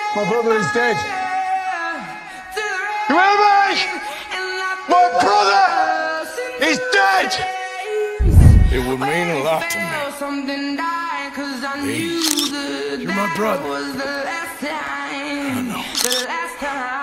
My brother is dead. You hear me? My brother is dead! It would mean a lot to me. Please. You're my brother. I know.